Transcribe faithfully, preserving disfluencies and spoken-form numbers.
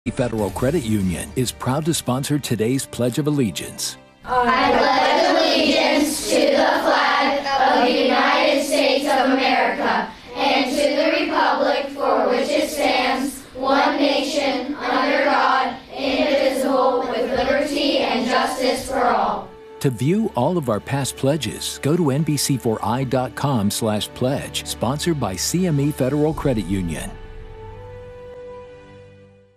Federal Credit Union is proud to sponsor today's Pledge of Allegiance. I pledge allegiance to the flag of the United States of America and to the republic for which it stands, one nation, under God, indivisible, with liberty and justice for all. To view all of our past pledges, go to N B C four i dot com slash pledge, sponsored by C M E Federal Credit Union.